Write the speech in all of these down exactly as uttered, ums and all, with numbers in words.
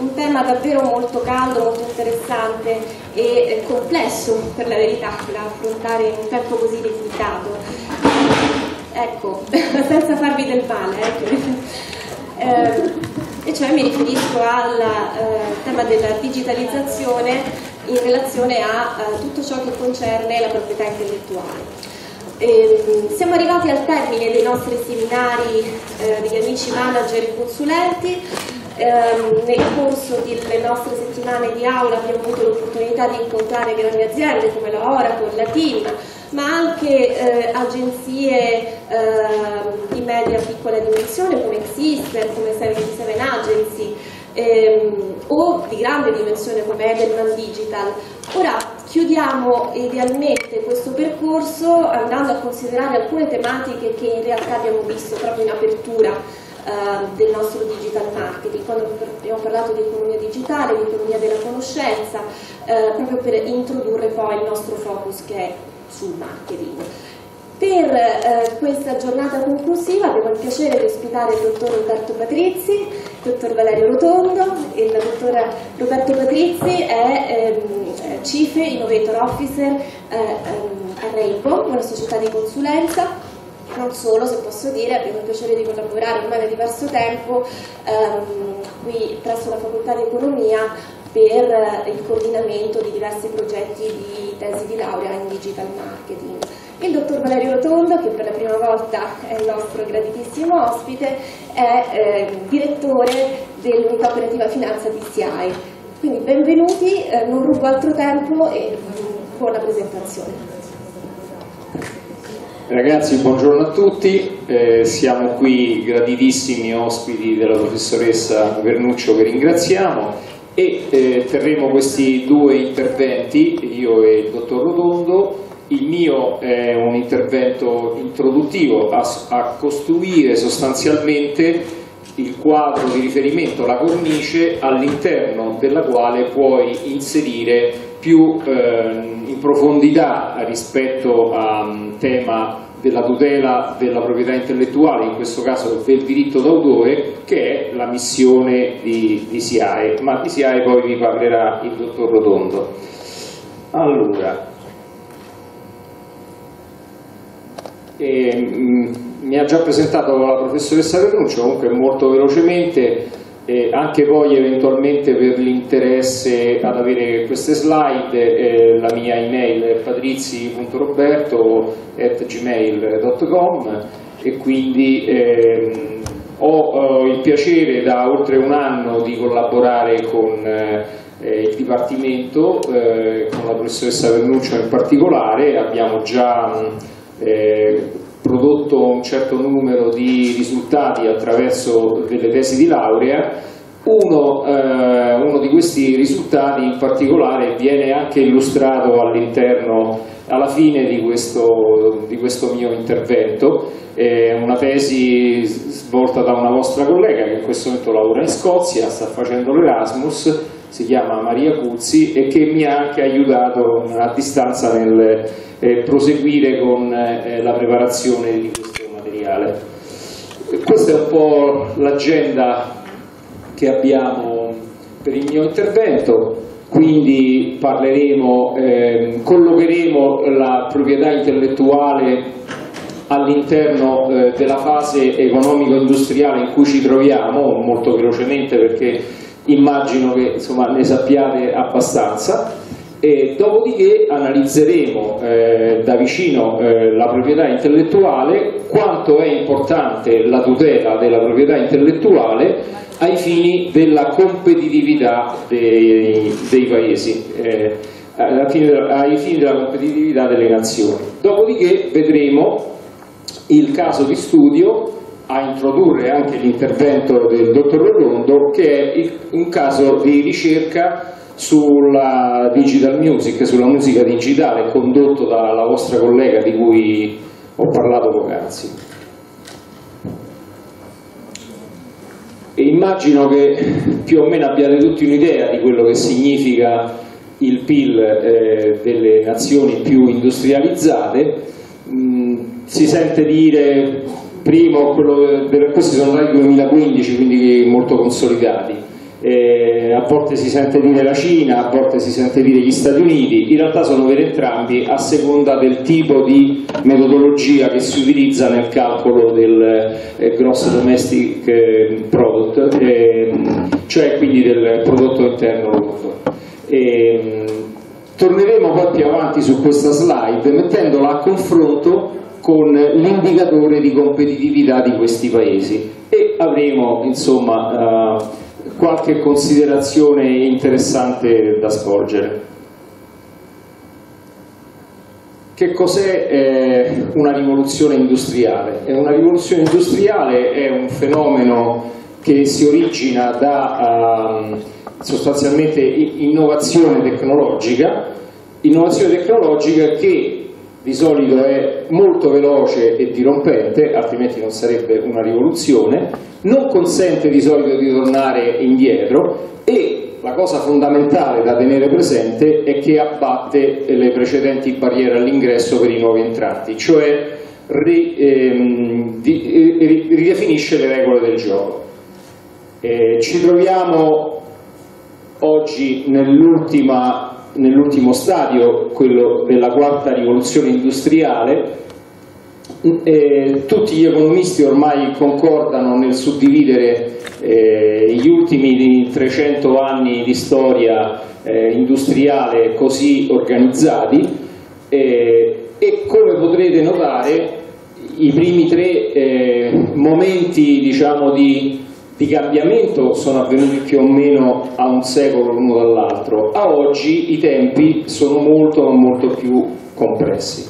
un tema davvero molto caldo, molto interessante e eh, complesso per la verità da affrontare in un tempo così limitato. Ecco, senza farvi del male, eh, eh, e cioè mi riferisco al eh, tema della digitalizzazione in relazione a eh, tutto ciò che concerne la proprietà intellettuale. Eh, siamo arrivati al termine dei nostri seminari eh, degli amici manager e consulenti. Eh, nel corso delle nostre settimane di aula abbiamo avuto l'opportunità di incontrare grandi aziende come la Oracle, la Team, ma anche eh, agenzie eh, di media piccola dimensione come Xister, come settantasette Agency, ehm, o di grande dimensione come Edelman Digital. Ora chiudiamo idealmente questo percorso andando a considerare alcune tematiche che in realtà abbiamo visto proprio in apertura eh, del nostro digital marketing, quando abbiamo parlato di economia digitale, di economia della conoscenza, eh, proprio per introdurre poi il nostro focus che è sul marketing. Per eh, questa giornata conclusiva abbiamo il piacere di ospitare il dottor Roberto Patrizi, il dottor Valerio Rotondo. Il dottor Roberto Patrizi è ehm, Chief Innovator Officer eh, ehm, a Reipo, una società di consulenza. Non solo, se posso dire, abbiamo il piacere di collaborare ormai da diverso tempo ehm, qui presso la Facoltà di Economia per il coordinamento di diversi progetti di tesi di laurea in digital marketing. Il dottor Valerio Rotondo, che per la prima volta è il nostro graditissimo ospite, è eh, direttore dell'unità operativa finanza di S I A E. Quindi benvenuti, eh, non rubo altro tempo e buona presentazione. Ragazzi, buongiorno a tutti, eh, siamo qui graditissimi ospiti della professoressa Vernuccio che ringraziamo e eh, terremo questi due interventi, io e il dottor Rotondo. Il mio è un intervento introduttivo a, a costruire sostanzialmente il quadro di riferimento, la cornice all'interno della quale puoi inserire più eh, in profondità rispetto al tema della tutela della proprietà intellettuale, in questo caso del diritto d'autore, che è la missione di, di S I A E, ma di S I A E poi vi parlerà il dottor Rotondo. Allora, E, mh, mi ha già presentato la professoressa Vernuccio, comunque molto velocemente, eh, anche poi eventualmente per l'interesse ad avere queste slide, eh, la mia email è patrizi punto roberto at gmail punto com e quindi eh, ho eh, il piacere da oltre un anno di collaborare con eh, il Dipartimento, eh, con la professoressa Vernuccio in particolare. Abbiamo già Eh, prodotto un certo numero di risultati attraverso delle tesi di laurea. Uno, eh, uno di questi risultati in particolare viene anche illustrato all'interno, alla fine di questo, di questo mio intervento. È una tesi svolta da una vostra collega che in questo momento lavora in Scozia, sta facendo l'Erasmus, si chiama Maria Cuzzi, e che mi ha anche aiutato a distanza nel eh, proseguire con eh, la preparazione di questo materiale. Questa è un po' l'agenda che abbiamo per il mio intervento, quindi parleremo, eh, collocheremo la proprietà intellettuale all'interno eh, della fase economico-industriale in cui ci troviamo, molto velocemente perché immagino che insomma, ne sappiate abbastanza, e dopodiché analizzeremo eh, da vicino eh, la proprietà intellettuale, quanto è importante la tutela della proprietà intellettuale ai fini della competitività dei, dei paesi, eh, ai, fini della, ai fini della competitività delle nazioni. Dopodiché vedremo il caso di studio, a introdurre anche l'intervento del dottor Rotondo, che è un caso di ricerca sulla digital music, sulla musica digitale, condotto dalla vostra collega di cui ho parlato poc'anzi. E immagino che più o meno abbiate tutti un'idea di quello che significa il P I L eh, delle nazioni più industrializzate. Mm, si sente dire, primo, quello, questi sono dati duemilaquindici, quindi molto consolidati, eh, a volte si sente dire la Cina, a volte si sente dire gli Stati Uniti, in realtà sono veri entrambi a seconda del tipo di metodologia che si utilizza nel calcolo del eh, gross domestic eh, product, eh, cioè quindi del prodotto interno lordo. Eh, torneremo poi più avanti su questa slide mettendola a confronto con l'indicatore di competitività di questi paesi e avremo insomma eh, qualche considerazione interessante da svolgere. Che cos'è eh, una rivoluzione industriale? Eh, una rivoluzione industriale è un fenomeno che si origina da uh, sostanzialmente innovazione tecnologica, innovazione tecnologica che di solito è molto veloce e dirompente, altrimenti non sarebbe una rivoluzione, non consente di solito di tornare indietro e la cosa fondamentale da tenere presente è che abbatte le precedenti barriere all'ingresso per i nuovi entranti, cioè ri, ehm, di, eh, ridefinisce le regole del gioco. Eh, ci troviamo oggi nell'ultima nell'ultimo stadio, quello della quarta rivoluzione industriale. Eh, tutti gli economisti ormai concordano nel suddividere eh, gli ultimi trecento anni di storia eh, industriale così organizzati eh, e come potrete notare i primi tre eh, momenti diciamo di di cambiamento sono avvenuti più o meno a un secolo l'uno dall'altro. A oggi i tempi sono molto molto più compressi.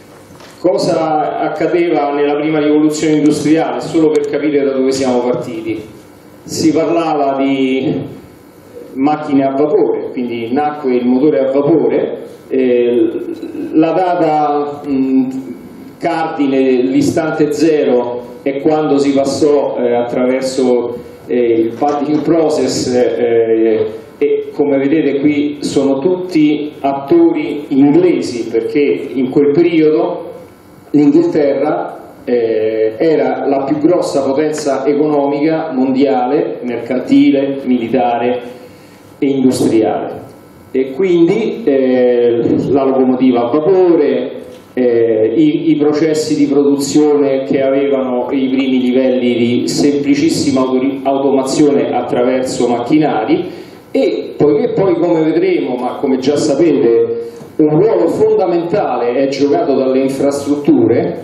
Cosa accadeva nella prima rivoluzione industriale? Solo per capire da dove siamo partiti. Si parlava di macchine a vapore, quindi nacque il motore a vapore, eh, la data mh, cardine, l'istante zero, è quando si passò eh, attraverso eh, il padding process eh, e come vedete qui sono tutti attori inglesi perché in quel periodo l'Inghilterra eh, era la più grossa potenza economica mondiale, mercantile, militare e industriale e quindi eh, la locomotiva a vapore, Eh, i, i processi di produzione che avevano i primi livelli di semplicissima automazione attraverso macchinari e poiché poi come vedremo, ma come già sapete, un ruolo fondamentale è giocato dalle infrastrutture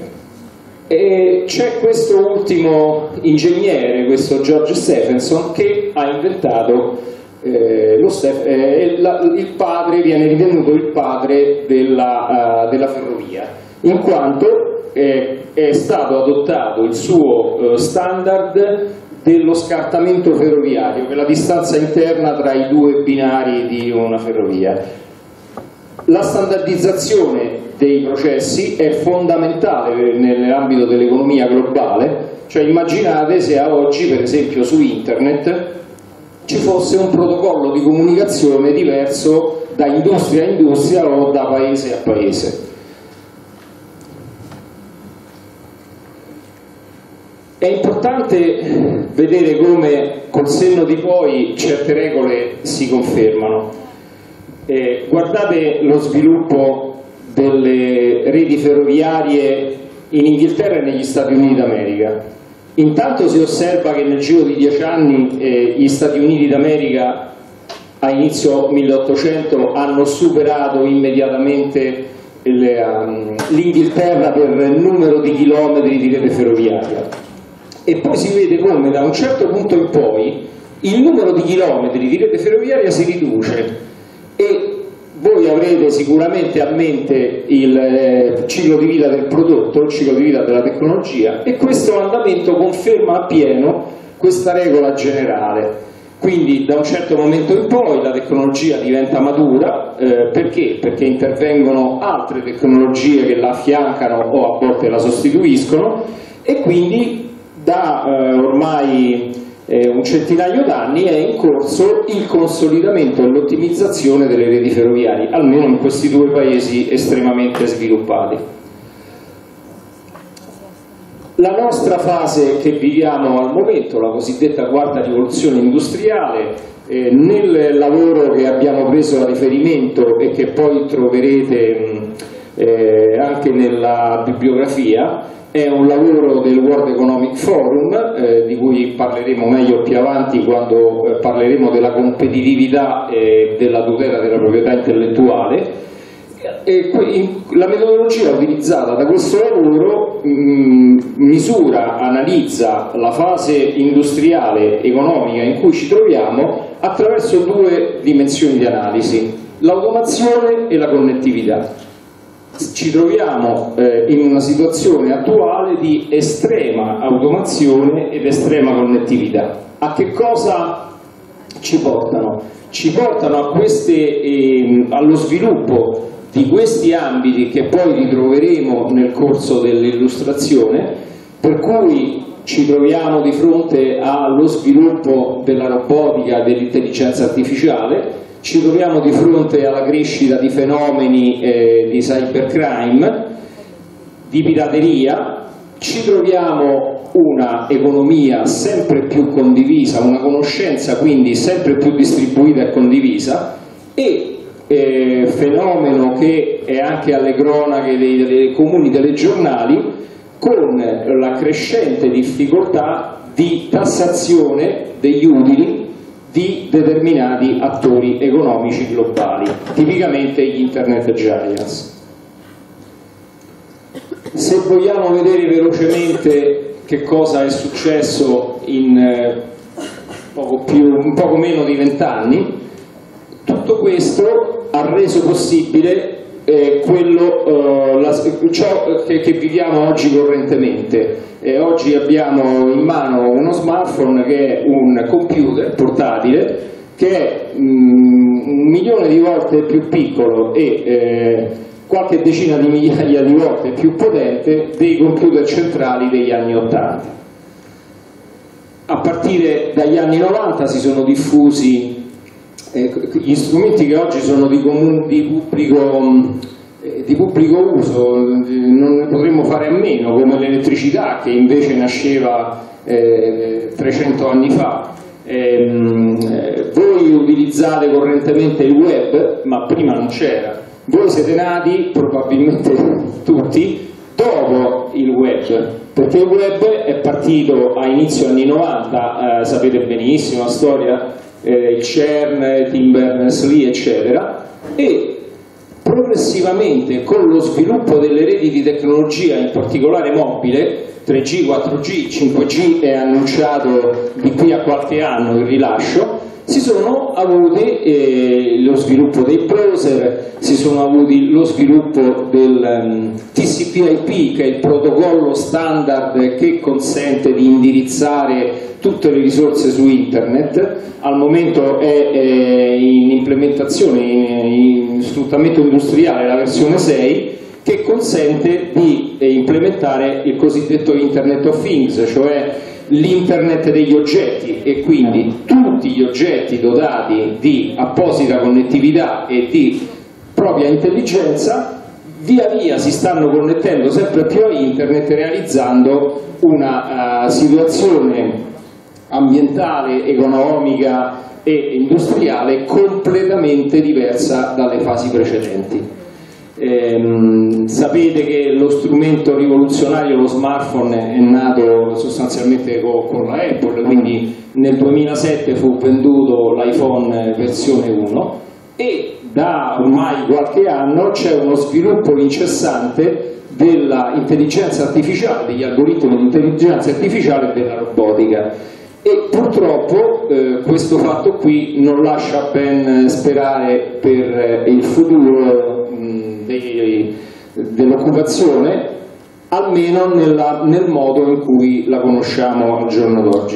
e c'è questo ultimo ingegnere, questo George Stephenson, che ha inventato Eh, lo Steph, eh, la, il padre, viene ritenuto il padre della, uh, della ferrovia, in quanto eh, è stato adottato il suo uh, standard dello scartamento ferroviario, che è la distanza interna tra i due binari di una ferrovia. La standardizzazione dei processi è fondamentale nell'ambito dell'economia globale, cioè immaginate se a oggi, per esempio su internet, ci fosse un protocollo di comunicazione diverso da industria a industria o da paese a paese. È importante vedere come col senno di poi certe regole si confermano. Eh, guardate lo sviluppo delle reti ferroviarie in Inghilterra e negli Stati Uniti d'America. Intanto si osserva che nel giro di dieci anni eh, gli Stati Uniti d'America a inizio milleottocento hanno superato immediatamente um, l'Inghilterra per numero di chilometri di rete ferroviaria e poi si vede come da un certo punto in poi il numero di chilometri di rete ferroviaria si riduce e voi avrete sicuramente a mente il eh, ciclo di vita del prodotto, il ciclo di vita della tecnologia e questo andamento conferma appieno questa regola generale. Quindi da un certo momento in poi la tecnologia diventa matura, eh, perché? Perché intervengono altre tecnologie che la affiancano o a volte la sostituiscono e quindi da eh, ormai Eh, un centinaio d'anni è in corso il consolidamento e l'ottimizzazione delle reti ferroviarie, almeno in questi due paesi estremamente sviluppati. La nostra fase che viviamo al momento, la cosiddetta quarta rivoluzione industriale, eh, nel lavoro che abbiamo preso a riferimento e che poi troverete eh, anche nella bibliografia, è un lavoro del World Economic Forum, eh, di cui parleremo meglio più avanti quando eh, parleremo della competitività e della tutela della proprietà intellettuale. E la metodologia utilizzata da questo lavoro mh, misura, analizza la fase industriale economica in cui ci troviamo attraverso due dimensioni di analisi: l'automazione e la connettività. Ci troviamo eh, in una situazione attuale di estrema automazione ed estrema connettività. A che cosa ci portano? Ci portano a queste, eh, allo sviluppo di questi ambiti che poi ritroveremo nel corso dell'illustrazione, per cui ci troviamo di fronte allo sviluppo della robotica e dell'intelligenza artificiale, ci troviamo di fronte alla crescita di fenomeni eh, di cybercrime, di pirateria, ci troviamo una economia sempre più condivisa, una conoscenza quindi sempre più distribuita e condivisa, e Eh, fenomeno che è anche alle cronache dei, dei comuni telegiornali, con la crescente difficoltà di tassazione degli utili di determinati attori economici globali, tipicamente gli internet giants. Se vogliamo vedere velocemente che cosa è successo in eh, poco, più, un poco meno di vent'anni, tutto questo ha reso possibile eh, quello, eh, la, ciò che, che viviamo oggi correntemente. Eh, oggi abbiamo in mano uno smartphone che è un computer portatile che è mh, un milione di volte più piccolo e eh, qualche decina di migliaia di volte più potente dei computer centrali degli anni ottanta. A partire dagli anni novanta si sono diffusi Eh, gli strumenti che oggi sono di, comun- di, pubblico, eh, di pubblico uso, eh, non ne potremmo fare a meno, come l'elettricità, che invece nasceva eh, trecento anni fa. Eh, eh, voi utilizzate correntemente il web, ma prima non c'era. Voi siete nati, probabilmente tutti, dopo il web, perché il web è partito a inizio anni novanta, eh, sapete benissimo la storia, Eh, il CERN, Tim Berners-Lee, eccetera, e progressivamente con lo sviluppo delle reti di tecnologia, in particolare mobile, tre G, quattro G, cinque G è annunciato di qui a qualche anno il rilascio, si sono avuti eh, lo sviluppo dei browser, si sono avuti lo sviluppo del um, T C P I P, che è il protocollo standard che consente di indirizzare tutte le risorse su internet. Al momento è eh, in implementazione, in, in sfruttamento industriale la versione sei, che consente di eh, implementare il cosiddetto Internet of Things, cioè l'internet degli oggetti, e quindi tutti gli oggetti dotati di apposita connettività e di propria intelligenza via via si stanno connettendo sempre più a internet, realizzando una uh, situazione ambientale, economica e industriale completamente diversa dalle fasi precedenti. Ehm, sapete che lo strumento rivoluzionario, lo smartphone, è nato sostanzialmente con, con la Apple, quindi nel duemilasette fu venduto l'iPhone versione uno e da ormai qualche anno c'è uno sviluppo incessante dell'intelligenza artificiale, degli algoritmi di intelligenza artificiale e della robotica. E purtroppo eh, questo fatto qui non lascia ben sperare per il futuro dell'occupazione, almeno nella, nel modo in cui la conosciamo al giorno d'oggi.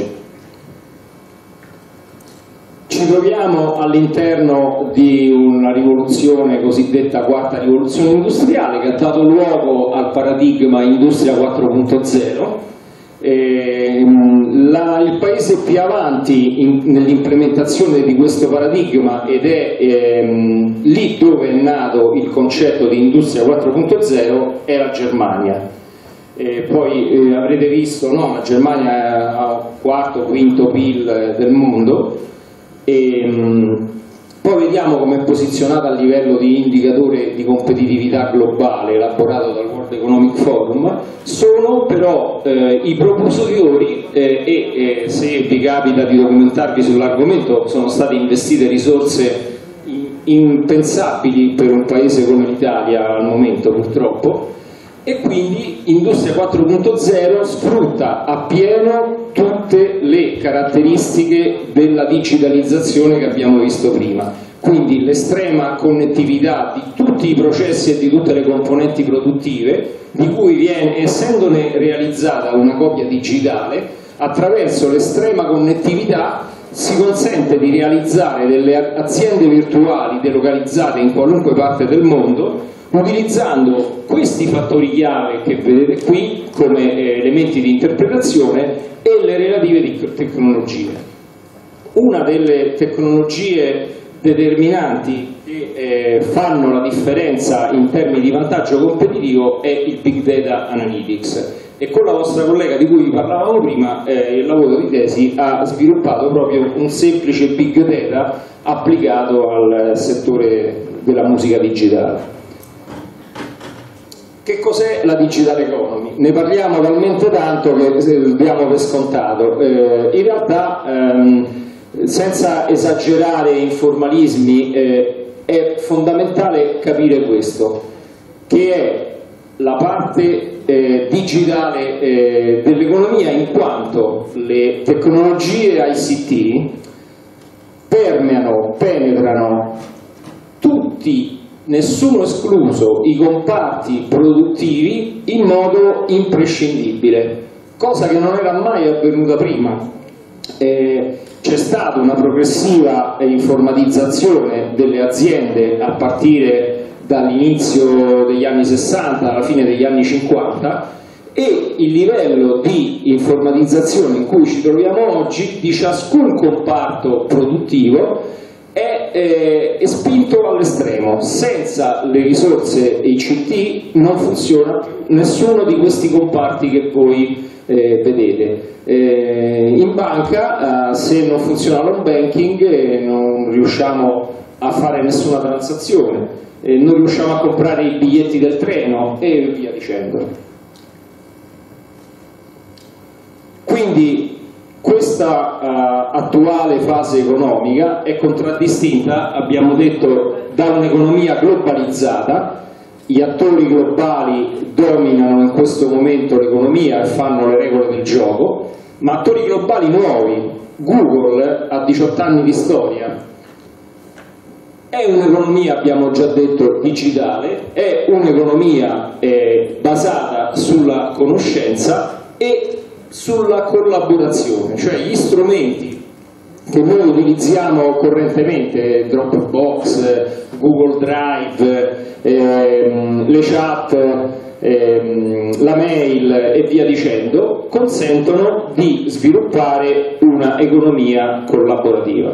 Ci troviamo all'interno di una rivoluzione cosiddetta quarta rivoluzione industriale, che ha dato luogo al paradigma Industria quattro punto zero. Eh, la, il paese più avanti nell'implementazione di questo paradigma, ed è ehm, lì dove è nato il concetto di Industria quattro punto zero, è la Germania. eh, poi eh, avrete visto, no, la Germania ha il quarto, quinto P I L del mondo, e mh, poi vediamo come è posizionata a livello di indicatore di competitività globale elaborato dal World Economic Forum. Sono però eh, i propulsori eh, e eh, se vi capita di documentarvi sull'argomento, sono state investite risorse impensabili per un paese come l'Italia al momento, purtroppo, e quindi Industria quattro punto zero sfrutta appieno tutte le caratteristiche della digitalizzazione che abbiamo visto prima, quindi l'estrema connettività di tutti i processi e di tutte le componenti produttive, di cui viene, essendone realizzata una copia digitale, attraverso l'estrema connettività si consente di realizzare delle aziende virtuali delocalizzate in qualunque parte del mondo, utilizzando questi fattori chiave che vedete qui come eh, elementi di interpretazione e le relative tecnologie. Una delle tecnologie determinanti che eh, fanno la differenza in termini di vantaggio competitivo è il Big Data Analytics, e con la vostra collega di cui parlavamo prima, eh, il lavoro di tesi ha sviluppato proprio un semplice Big Data applicato al settore della musica digitale. Che cos'è la digital economy? Ne parliamo talmente tanto che lo diamo per scontato. Eh, in realtà, ehm, senza esagerare in formalismi, eh, è fondamentale capire questo, che è la parte eh, digitale eh, dell'economia, in quanto le tecnologie I C T permeano, penetrano tutti, nessuno escluso, i comparti produttivi in modo imprescindibile, cosa che non era mai avvenuta prima. Eh, c'è stata una progressiva informatizzazione delle aziende a partire dall'inizio degli anni sessanta alla fine degli anni cinquanta, e il livello di informatizzazione in cui ci troviamo oggi di ciascun comparto produttivo è, eh, è spinto all'estremo. Senza le risorse I C T non funziona nessuno di questi comparti che voi eh, vedete. Eh, in banca, eh, se non funziona l'home banking, eh, non riusciamo a fare nessuna transazione, eh, non riusciamo a comprare i biglietti del treno e via dicendo. Quindi questa uh, attuale fase economica è contraddistinta, abbiamo detto, da un'economia globalizzata. Gli attori globali dominano in questo momento l'economia e fanno le regole del gioco, ma attori globali nuovi. Google ha diciotto anni di storia, è un'economia, abbiamo già detto, digitale, è un'economia eh, basata sulla conoscenza e sulla collaborazione, cioè gli strumenti che noi utilizziamo correntemente, Dropbox, Google Drive, ehm, le chat, ehm, la mail e via dicendo, consentono di sviluppare una economia collaborativa.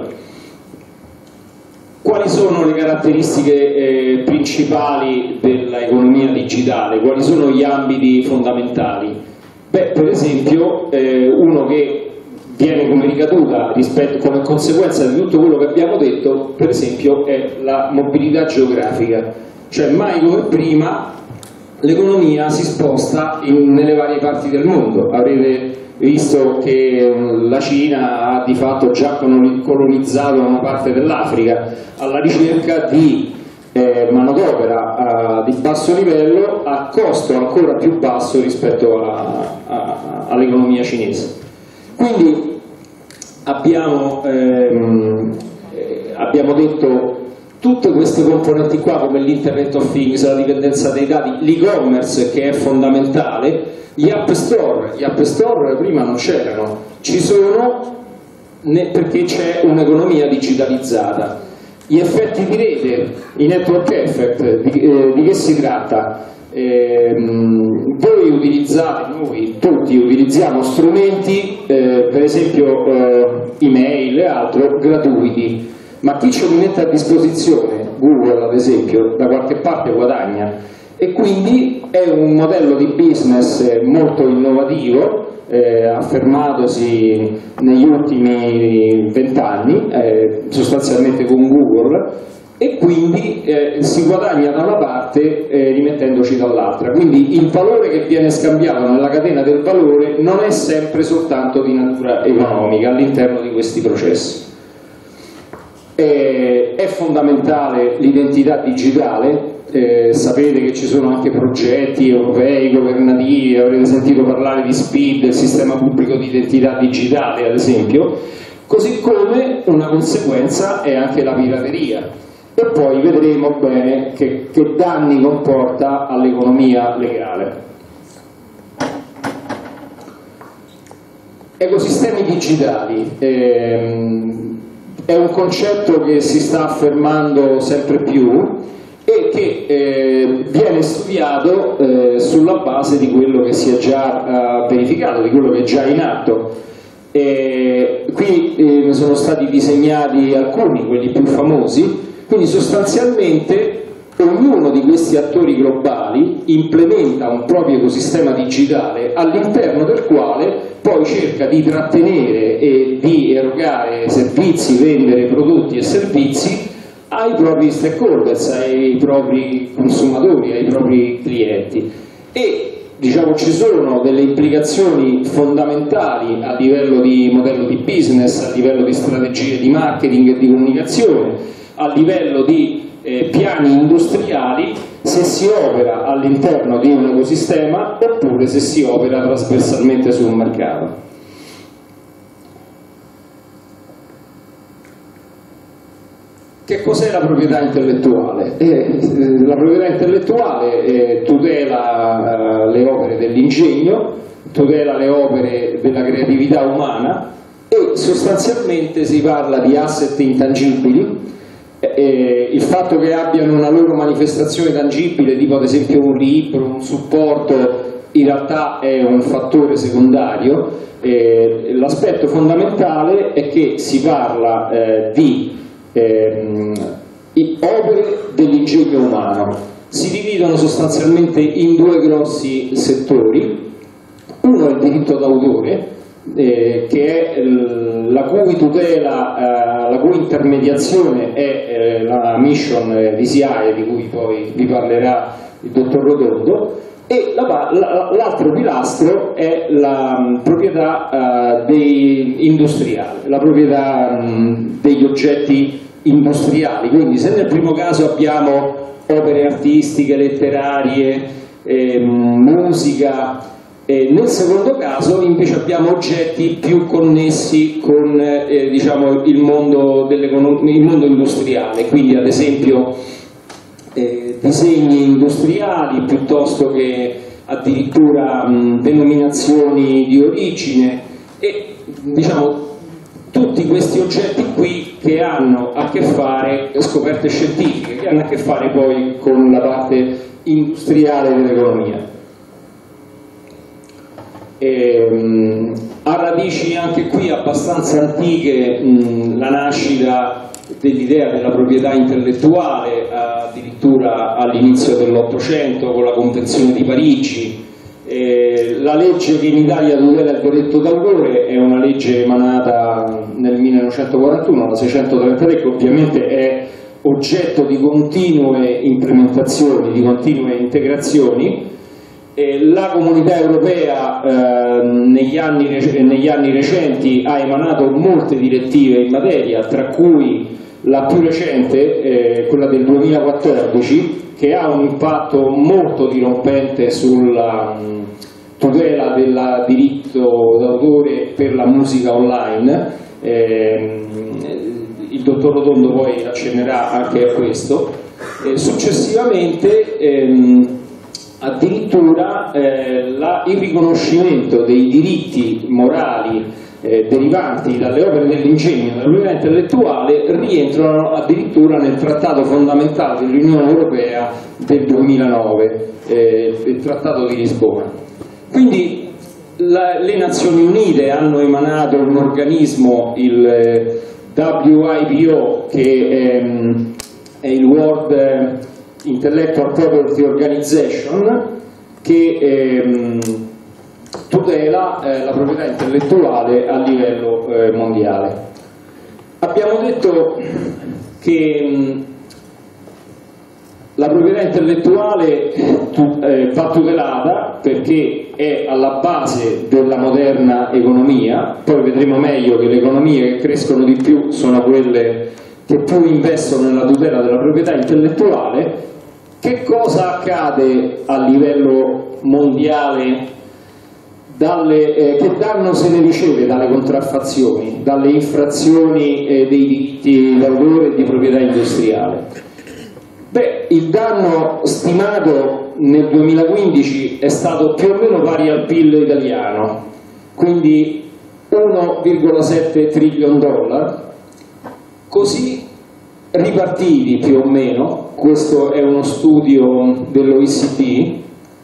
Quali sono le caratteristiche eh, principali dell'economia digitale? Quali sono gli ambiti fondamentali? Beh, per esempio, eh, uno che viene come ricaduta rispetto, come conseguenza di tutto quello che abbiamo detto, per esempio, è la mobilità geografica. Cioè, mai come prima l'economia si sposta in, nelle varie parti del mondo. Avrete visto che la Cina ha di fatto già colonizzato una parte dell'Africa alla ricerca di Eh, manodopera uh, di basso livello a costo ancora più basso rispetto all'economia cinese. Quindi abbiamo, ehm, eh, abbiamo detto tutte queste componenti qua, come l'Internet of Things, la dipendenza dei dati, l'e-commerce che è fondamentale, gli app store. Gli app store prima non c'erano, ci sono perché c'è un'economia digitalizzata. Gli effetti di rete, i network effect, di, eh, di che si tratta? Eh, voi utilizzate, noi tutti utilizziamo strumenti, eh, per esempio eh, email e altro, gratuiti, ma chi ce li mette a disposizione, Google ad esempio, da qualche parte guadagna, e quindi è un modello di business molto innovativo, eh, affermatosi negli ultimi vent'anni, eh, sostanzialmente con Google, e quindi eh, si guadagna da una parte eh, rimettendoci dall'altra. Quindi il valore che viene scambiato nella catena del valore non è sempre soltanto di natura economica all'interno di questi processi. Eh, è fondamentale l'identità digitale. Eh, sapete che ci sono anche progetti europei, governativi, avrete sentito parlare di SPID, il sistema pubblico di identità digitale ad esempio, così come una conseguenza è anche la pirateria, e poi vedremo bene che, che danni comporta all'economia legale. Ecosistemi digitali. Ehm, è un concetto che si sta affermando sempre più e che eh, viene studiato eh, sulla base di quello che si è già eh, verificato, di quello che è già in atto. E qui eh, ne sono stati disegnati alcuni, quelli più famosi, quindi sostanzialmente ognuno di questi attori globali implementa un proprio ecosistema digitale all'interno del quale poi cerca di trattenere e di erogare servizi, vendere prodotti e servizi ai propri stakeholders, ai propri consumatori, ai propri clienti. E diciamo ci sono delle implicazioni fondamentali a livello di modello di business, a livello di strategie di marketing e di comunicazione, a livello di eh, piani industriali, se si opera all'interno di un ecosistema oppure se si opera trasversalmente su un mercato. Che cos'è la proprietà intellettuale? Eh, la proprietà intellettuale eh, tutela eh, le opere dell'ingegno, tutela le opere della creatività umana e sostanzialmente si parla di asset intangibili. Eh, il fatto che abbiano una loro manifestazione tangibile, tipo ad esempio un libro, un supporto, in realtà è un fattore secondario. Eh, l'aspetto fondamentale è che si parla eh, di eh, opere dell'ingegno umano. Si dividono sostanzialmente in due grossi settori. Uno è il diritto d'autore, Eh, che è eh, la cui tutela, eh, la cui intermediazione è eh, la mission eh, di S I A E, di cui poi vi parlerà il dottor Rotondo, e l'altro la, pilastro è la mh, proprietà eh, dei, industriale, la proprietà mh, degli oggetti industriali. Quindi se nel primo caso abbiamo opere artistiche, letterarie, eh, musica, E nel secondo caso invece abbiamo oggetti più connessi con eh, diciamo, il, mondo il mondo industriale, quindi ad esempio eh, disegni industriali piuttosto che addirittura mh, denominazioni di origine e diciamo tutti questi oggetti qui che hanno a che fare, scoperte scientifiche, che hanno a che fare poi con la parte industriale dell'economia. E, mh, ha radici anche qui abbastanza antiche mh, la nascita dell'idea della proprietà intellettuale, addirittura all'inizio dell'Ottocento con la Convenzione di Parigi. E la legge che in Italia tutela il diritto d'autore è una legge emanata nel millenovecentoquarantuno, la seicentotrentatré, che ovviamente è oggetto di continue implementazioni, di continue integrazioni. E la Comunità Europea eh, negli, anni, negli anni recenti ha emanato molte direttive in materia, tra cui la più recente, eh, quella del duemilaquattordici, che ha un impatto molto dirompente sulla mh, tutela del diritto d'autore per la musica online. Eh, il dottor Rotondo poi accennerà anche a questo. Eh, successivamente ehm, addirittura eh, la, il riconoscimento dei diritti morali eh, derivanti dalle opere dell'ingegno e della proprietà intellettuale rientrano addirittura nel trattato fondamentale dell'Unione Europea del duemilanove, eh, il Trattato di Lisbona. Quindi la, le Nazioni Unite hanno emanato un organismo, il eh, W I P O, che ehm, è il World Intellectual Property Organization, che ehm, tutela eh, la proprietà intellettuale a livello eh, mondiale. Abbiamo detto che mh, la proprietà intellettuale tu, eh, va tutelata perché è alla base della moderna economia. Poi vedremo meglio che le economie che crescono di più sono quelle che più investono nella tutela della proprietà intellettuale. Che cosa accade a livello mondiale? Dalle, eh, che danno se ne riceve dalle contraffazioni, dalle infrazioni eh, dei diritti d'autore e di proprietà industriale? Beh, il danno stimato nel duemilaquindici è stato più o meno pari al P I L italiano, quindi uno virgola sette trilioni di dollari, così ripartiti più o meno. Questo è uno studio dell'O E C D.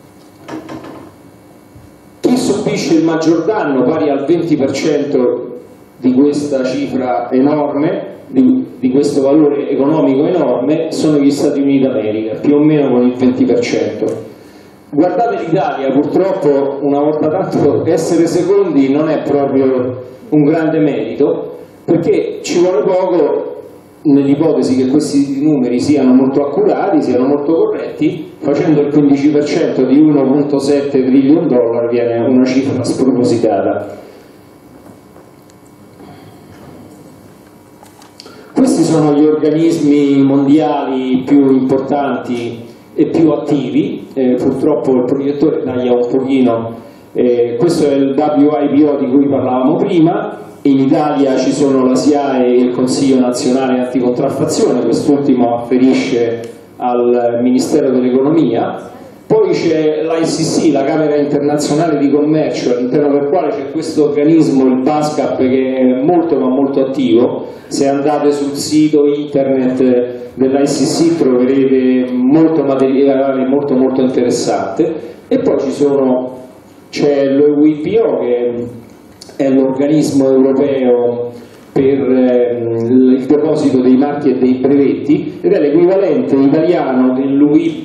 Chi subisce il maggior danno, pari al venti per cento di questa cifra enorme, di, di questo valore economico enorme, sono gli Stati Uniti d'America, più o meno con il venti per cento. Guardate l'Italia, purtroppo una volta tanto essere secondi non è proprio un grande merito, perché ci vuole poco, nell'ipotesi che questi numeri siano molto accurati, siano molto corretti, facendo il quindici per cento di uno virgola sette trilioni di dollari viene una cifra spropositata. Questi sono gli organismi mondiali più importanti e più attivi. Eh, purtroppo il proiettore taglia un pochino. Eh, questo è il W I P O di cui parlavamo prima. In Italia ci sono la S I A E e il Consiglio Nazionale Anticontraffazione, quest'ultimo afferisce al Ministero dell'Economia. Poi c'è l'I C C, la Camera Internazionale di Commercio, all'interno del quale c'è questo organismo, il BASCAP, che è molto ma molto attivo. Se andate sul sito internet dell'I C C troverete molto materiale molto molto interessante. E poi ci sono, c'è l'O I P O, che è l'organismo europeo per eh, il deposito dei marchi e dei brevetti, ed è l'equivalente italiano dell'U I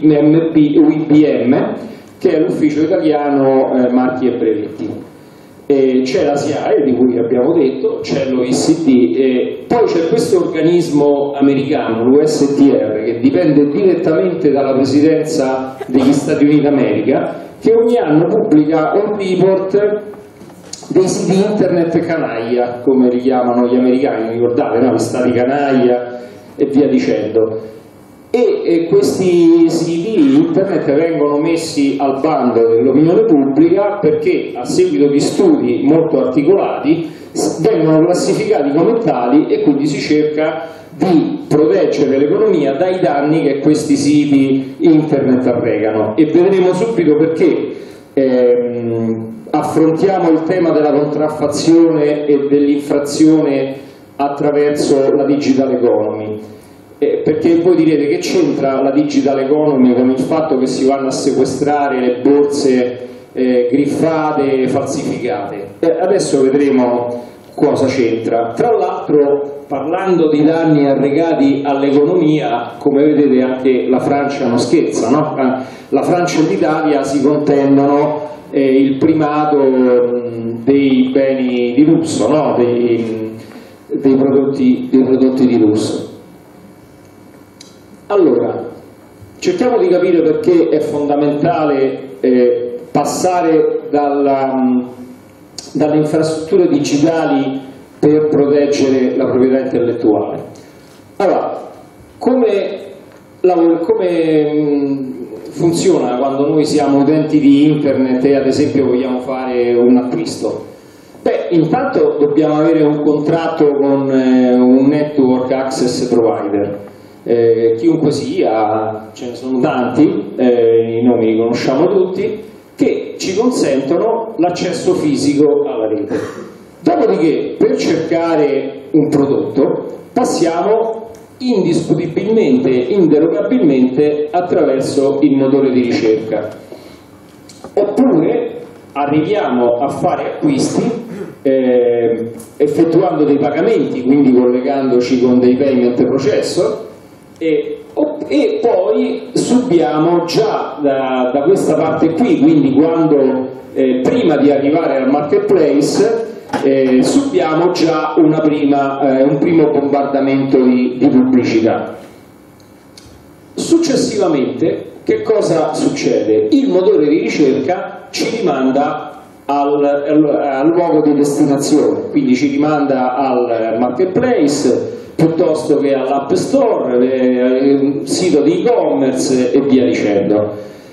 P M, che è l'ufficio italiano eh, marchi e brevetti. C'è la S I A E, di cui abbiamo detto, c'è l'O E C D, e poi c'è questo organismo americano, l'U S T R, che dipende direttamente dalla presidenza degli Stati Uniti d'America, che ogni anno pubblica un report dei siti internet canaglia, come li chiamano gli americani, ricordate, no? Gli stati canaglia e via dicendo. E, e questi siti internet vengono messi al bando dell'opinione pubblica perché, a seguito di studi molto articolati, vengono classificati come tali, e quindi si cerca di proteggere l'economia dai danni che questi siti internet arrecano. E vedremo subito perché ehm, affrontiamo il tema della contraffazione e dell'infrazione attraverso la digital economy. Eh, perché voi direte: che c'entra la digital economy con il fatto che si vanno a sequestrare le borse eh, griffate e falsificate? Eh, adesso vedremo cosa c'entra. Tra l'altro, parlando di danni arrecati all'economia, come vedete anche la Francia non scherza, no? La Francia e l'Italia si contendono eh, il primato mh, dei beni di lusso, no? dei, dei, prodotti, dei prodotti di lusso. Allora, cerchiamo di capire perché è fondamentale eh, passare dalla, dalle infrastrutture digitali per proteggere la proprietà intellettuale. Allora, come, come funziona quando noi siamo utenti di internet e ad esempio vogliamo fare un acquisto? Beh, intanto dobbiamo avere un contratto con eh, un network access provider. Eh, chiunque sia, ce ne sono tanti, eh, i nomi li conosciamo tutti, che ci consentono l'accesso fisico alla rete. Dopodiché, per cercare un prodotto passiamo indiscutibilmente, inderogabilmente attraverso il motore di ricerca, oppure arriviamo a fare acquisti eh, effettuando dei pagamenti, quindi collegandoci con dei payment processor, E, e poi subiamo già da, da questa parte qui, quindi quando eh, prima di arrivare al marketplace eh, subiamo già una prima, eh, un primo bombardamento di, di pubblicità. Successivamente che cosa succede? Il motore di ricerca ci rimanda al, al, al luogo di destinazione, quindi ci rimanda al marketplace piuttosto che all'app store, eh, sito di e-commerce e via dicendo.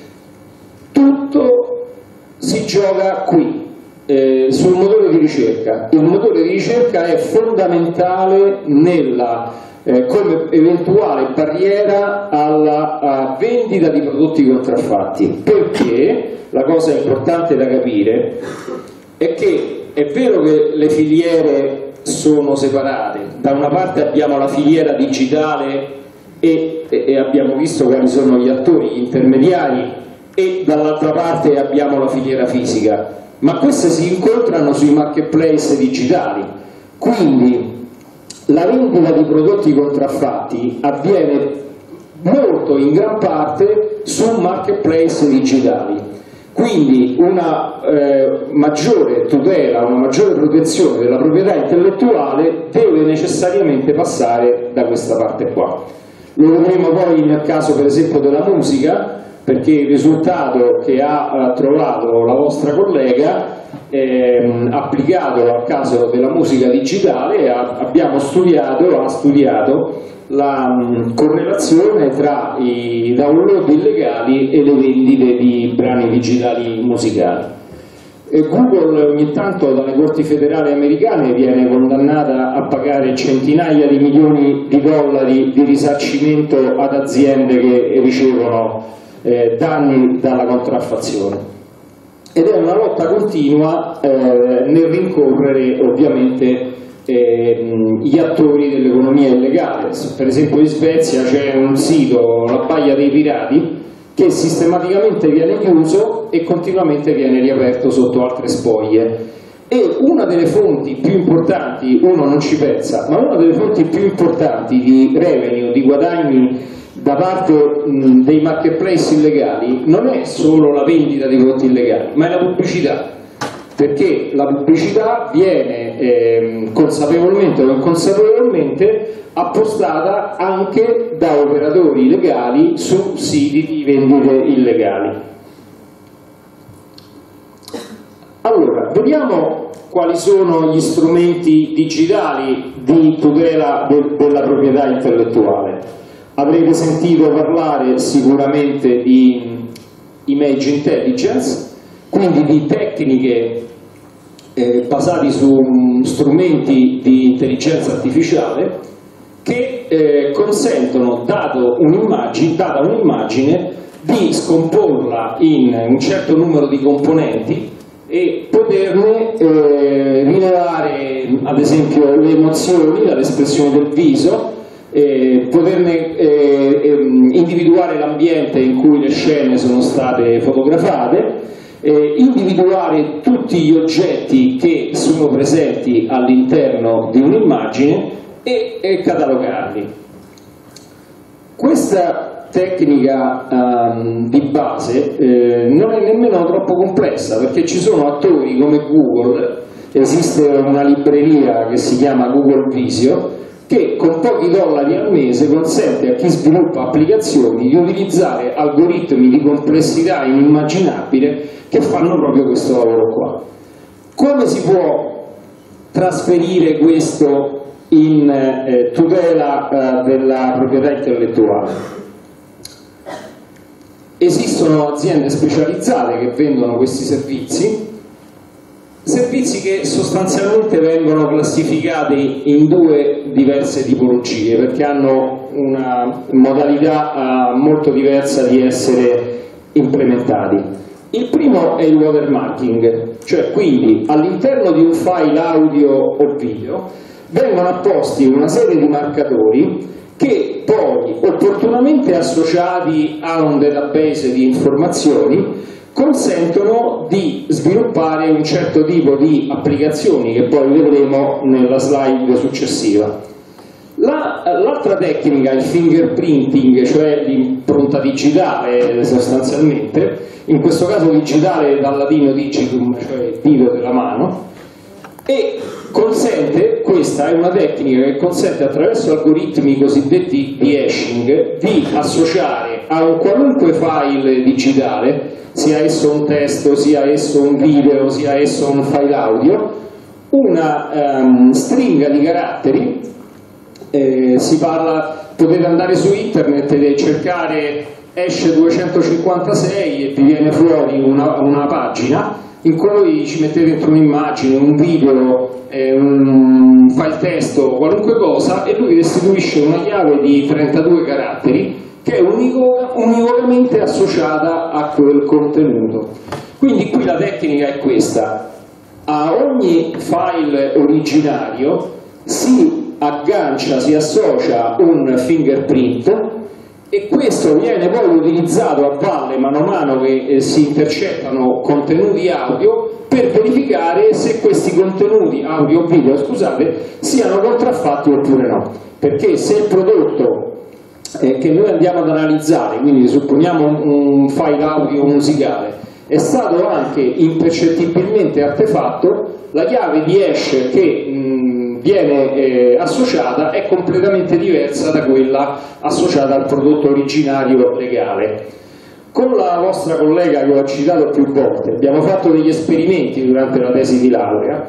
Tutto si gioca qui, eh, sul motore di ricerca. Il motore di ricerca è fondamentale nella, eh, come eventuale barriera alla, alla vendita di prodotti contraffatti, perché la cosa importante da capire è che è vero che le filiere sono separate, da una parte abbiamo la filiera digitale e, e, e abbiamo visto quali sono gli attori, gli intermediari, e dall'altra parte abbiamo la filiera fisica, ma queste si incontrano sui marketplace digitali, quindi la vendita di prodotti contraffatti avviene molto in gran parte su marketplace digitali. Quindi una eh, maggiore tutela, una maggiore protezione della proprietà intellettuale deve necessariamente passare da questa parte qua. Lo vedremo poi nel caso per esempio della musica, perché il risultato che ha eh, trovato la vostra collega eh, applicato al caso della musica digitale, ha, abbiamo studiato, ha studiato la mh, correlazione tra i download illegali e le vendite di brani digitali musicali. E Google ogni tanto dalle corti federali americane viene condannata a pagare centinaia di milioni di dollari di risarcimento ad aziende che ricevono eh, danni dalla contraffazione. Ed è una lotta continua eh, nel rincorrere ovviamente Eh, gli attori dell'economia illegale. Per esempio in Svezia c'è un sito, la Baia dei Pirati, che sistematicamente viene chiuso e continuamente viene riaperto sotto altre spoglie, e una delle fonti più importanti, uno non ci pensa, ma una delle fonti più importanti di revenue, di guadagni da parte mh, dei marketplace illegali non è solo la vendita di prodotti illegali, ma è la pubblicità, perché la pubblicità viene eh, consapevolmente o inconsapevolmente appostata anche da operatori legali su siti di vendite illegali. Allora, vediamo quali sono gli strumenti digitali di tutela de- della proprietà intellettuale. Avrete sentito parlare sicuramente di image intelligence, quindi di tecniche eh, basate su um, strumenti di intelligenza artificiale che eh, consentono, dato un'immagine, data un'immagine, di scomporla in un certo numero di componenti e poterne eh, rilevare ad esempio le emozioni, l'espressione del viso, eh, poterne eh, eh, individuare l'ambiente in cui le scene sono state fotografate, Eh, individuare tutti gli oggetti che sono presenti all'interno di un'immagine e, e catalogarli. Questa tecnica um, di base eh, non è nemmeno troppo complessa, perché ci sono attori come Google, esiste una libreria che si chiama Google Visio, che con pochi dollari al mese consente a chi sviluppa applicazioni di utilizzare algoritmi di complessità inimmaginabile che fanno proprio questo lavoro qua. Come si può trasferire questo in eh, tutela eh, della proprietà intellettuale? Esistono aziende specializzate che vendono questi servizi, servizi che sostanzialmente vengono classificati in due diverse tipologie, perché hanno una modalità uh, molto diversa di essere implementati. Il primo è il watermarking, cioè quindi all'interno di un file audio o video vengono apposti una serie di marcatori che poi, opportunamente associati a un database di informazioni, consentono di sviluppare un certo tipo di applicazioni che poi vedremo nella slide successiva. L'altra tecnica è il fingerprinting, cioè l'impronta digitale sostanzialmente, in questo caso digitale dal latino digitum, cioè il dito della mano, e consente, questa è una tecnica che consente attraverso algoritmi cosiddetti di hashing di associare a un qualunque file digitale, sia esso un testo, sia esso un video, sia esso un file audio, una um, stringa di caratteri. Eh, si parla, potete andare su internet e cercare hash duecentocinquantasei e vi viene fuori una, una pagina in cui ci mettete dentro un'immagine, un video, eh, un file testo, qualunque cosa, e lui restituisce una chiave di trentadue caratteri che è unico, univocamente associata a quel contenuto. Quindi qui la tecnica è questa: a ogni file originario si aggancia, si associa un fingerprint, e questo viene poi utilizzato a valle mano a mano che eh, si intercettano contenuti audio per verificare se questi contenuti audio o video, scusate, siano contraffatti oppure no, perché se il prodotto eh, che noi andiamo ad analizzare, quindi supponiamo un, un file audio musicale, è stato anche impercettibilmente artefatto, la chiave di hash che mh, viene eh, associata è completamente diversa da quella associata al prodotto originario legale. Con la vostra collega che ho citato più volte abbiamo fatto degli esperimenti durante la tesi di laurea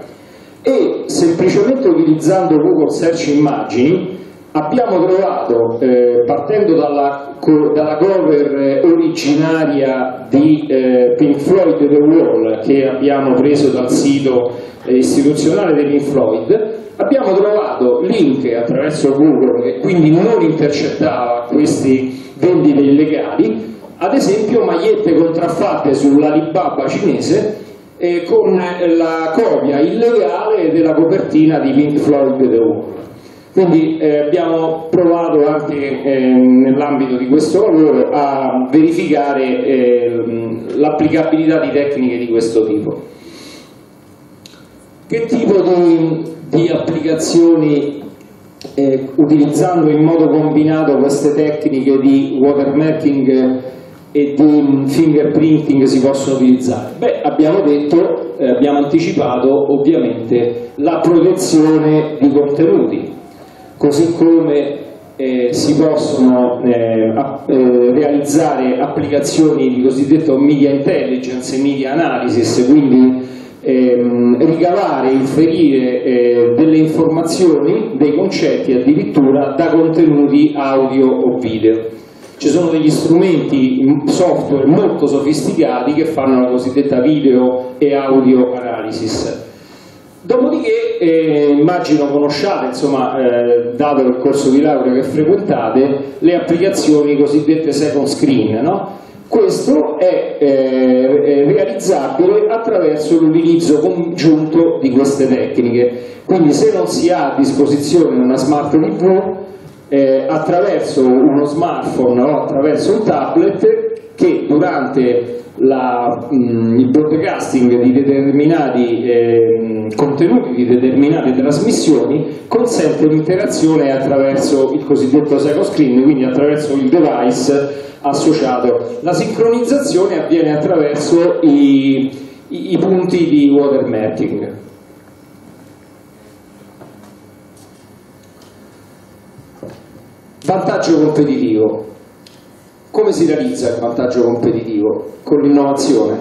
e semplicemente utilizzando Google Search Immagini abbiamo trovato, eh, partendo dalla, dalla cover originaria di eh, Pink Floyd The Wall, che abbiamo preso dal sito eh, istituzionale di Pink Floyd, abbiamo trovato link attraverso Google che quindi non intercettava questi vendite illegali, ad esempio magliette contraffatte sull'Alibaba cinese eh, con la copia illegale della copertina di Pink Floyd The Wall. Quindi eh, abbiamo provato anche eh, nell'ambito di questo lavoro a verificare eh, l'applicabilità di tecniche di questo tipo. Che tipo di, di applicazioni eh, utilizzando in modo combinato queste tecniche di watermarking e di fingerprinting si possono utilizzare? Beh, abbiamo detto, eh, abbiamo anticipato ovviamente la protezione di contenuti, così come eh, si possono eh, a, eh, realizzare applicazioni di cosiddetto media intelligence e media analysis, quindi ehm, ricavare, inferire eh, delle informazioni, dei concetti addirittura da contenuti audio o video. Ci sono degli strumenti, software molto sofisticati che fanno la cosiddetta video e audio analysis. Dopodiché, eh, immagino conosciate, insomma, eh, dato il corso di laurea che frequentate, le applicazioni cosiddette second screen, no? Questo è, eh, è realizzabile attraverso l'utilizzo congiunto di queste tecniche. Quindi se non si ha a disposizione una smart tivù, eh, attraverso uno smartphone o attraverso un tablet che durante La, mh, il broadcasting di determinati eh, contenuti, di determinate trasmissioni, consente l'interazione attraverso il cosiddetto second screen, quindi attraverso il device associato. La sincronizzazione avviene attraverso i, i, i punti di watermarking. Vantaggio competitivo. Come si realizza il vantaggio competitivo? Con l'innovazione,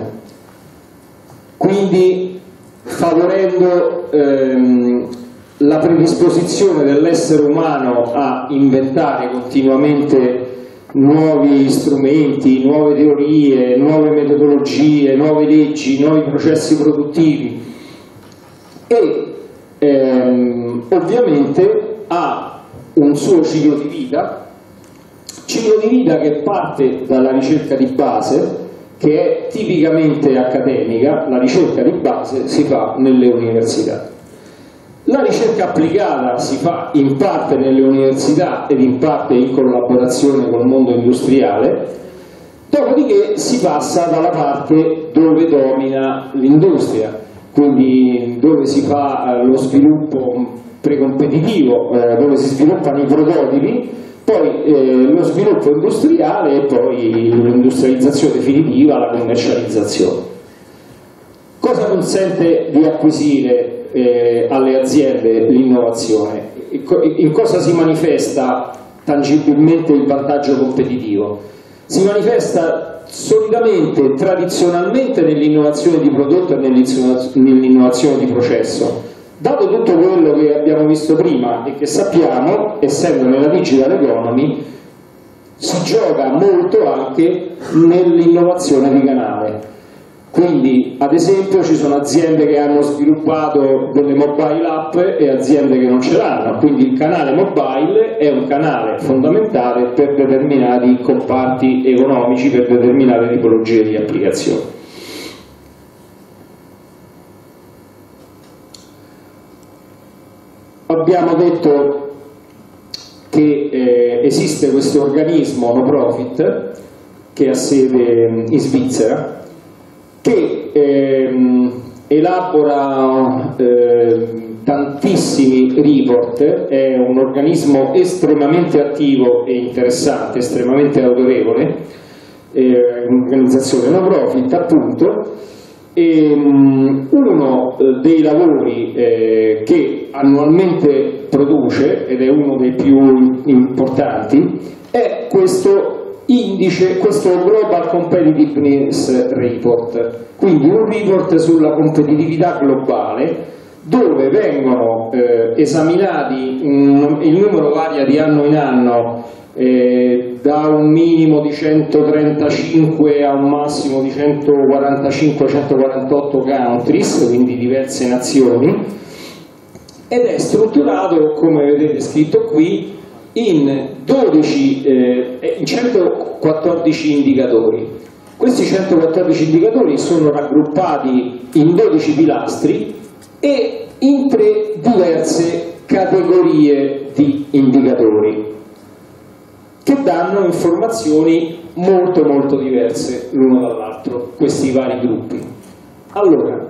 quindi favorendo ehm, la predisposizione dell'essere umano a inventare continuamente nuovi strumenti, nuove teorie, nuove metodologie, nuove leggi, nuovi processi produttivi e ehm, ovviamente ha un suo ciclo di vita ciclo di vita che parte dalla ricerca di base, che è tipicamente accademica. La ricerca di base si fa nelle università. La ricerca applicata si fa in parte nelle università ed in parte in collaborazione col mondo industriale, dopodiché si passa dalla parte dove domina l'industria, quindi dove si fa lo sviluppo precompetitivo eh, dove si sviluppano i prototipi, poi eh, lo sviluppo industriale e poi l'industrializzazione definitiva, la commercializzazione. Cosa consente di acquisire eh, alle aziende l'innovazione? In cosa si manifesta tangibilmente il vantaggio competitivo? Si manifesta solitamente e tradizionalmente nell'innovazione di prodotto e nell'innovazione di processo. Dato tutto quello che abbiamo visto prima e che sappiamo, essendo nella digital economy, si gioca molto anche nell'innovazione di canale. Quindi, ad esempio, ci sono aziende che hanno sviluppato delle mobile app e aziende che non ce l'hanno, quindi il canale mobile è un canale fondamentale per determinati comparti economici, per determinate tipologie di applicazioni. Abbiamo detto che eh, esiste questo organismo no profit che ha sede in Svizzera, che ehm, elabora eh, tantissimi report, è un organismo estremamente attivo e interessante, estremamente autorevole, eh, un'organizzazione no profit appunto, e um, uno dei lavori eh, che annualmente produce, ed è uno dei più importanti, è questo indice, questo Global Competitiveness Report, quindi un report sulla competitività globale dove vengono eh, esaminati, um, il numero varia di anno in anno, eh, da un minimo di centotrentacinque a un massimo di centoquarantacinque centoquarantotto countries, quindi diverse nazioni, ed è strutturato, come vedete scritto qui, in, dodici, eh, in centoquattordici indicatori. Questi centoquattordici indicatori sono raggruppati in dodici pilastri e in tre diverse categorie di indicatori che danno informazioni molto molto diverse l'uno dall'altro, questi vari gruppi. Allora,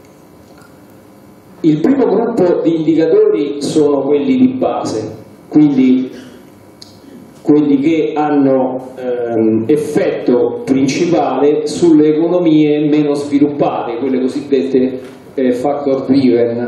il primo gruppo di indicatori sono quelli di base, quindi quelli che hanno ehm, effetto principale sulle economie meno sviluppate, quelle cosiddette eh, factor driven.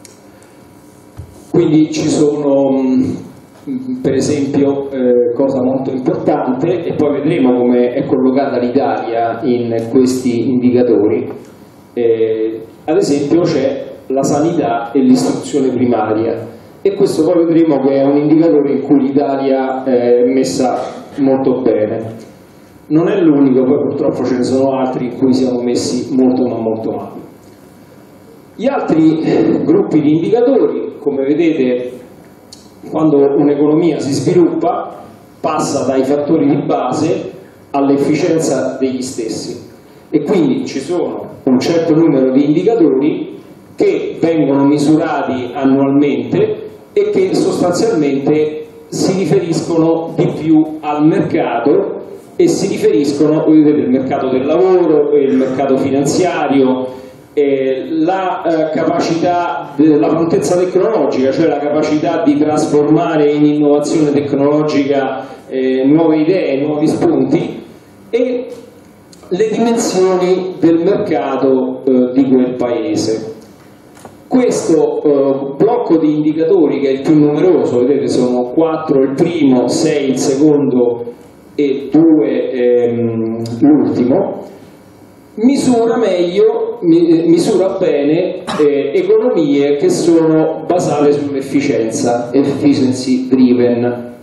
Quindi ci sono mh, per esempio, eh, cosa molto importante, e poi vedremo come è collocata l'Italia in questi indicatori, eh, ad esempio c'è la sanità e l'istruzione primaria, e questo poi vedremo che è un indicatore in cui l'Italia è messa molto bene. Non è l'unico, poi purtroppo ce ne sono altri in cui siamo messi molto ma molto male. Gli altri gruppi di indicatori, come vedete, quando un'economia si sviluppa passa dai fattori di base all'efficienza degli stessi, e quindi ci sono un certo numero di indicatori che vengono misurati annualmente e che sostanzialmente si riferiscono di più al mercato e si riferiscono, vedete, il mercato del lavoro, il mercato finanziario, eh, la eh, capacità, la prontezza tecnologica, cioè la capacità di trasformare in innovazione tecnologica eh, nuove idee, nuovi spunti, e le dimensioni del mercato eh, di quel paese. Questo eh, blocco di indicatori, che è il più numeroso, vedete sono quattro il primo, sei il secondo e due ehm, l'ultimo, misura meglio, mi, misura bene eh, economie che sono basate sull'efficienza, efficiency driven.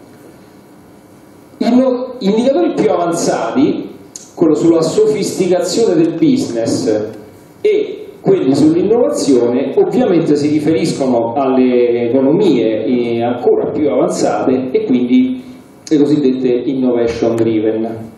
Gli indicatori più avanzati, quello sulla sofisticazione del business e quelli sull'innovazione, ovviamente si riferiscono alle economie ancora più avanzate e quindi le cosiddette innovation driven.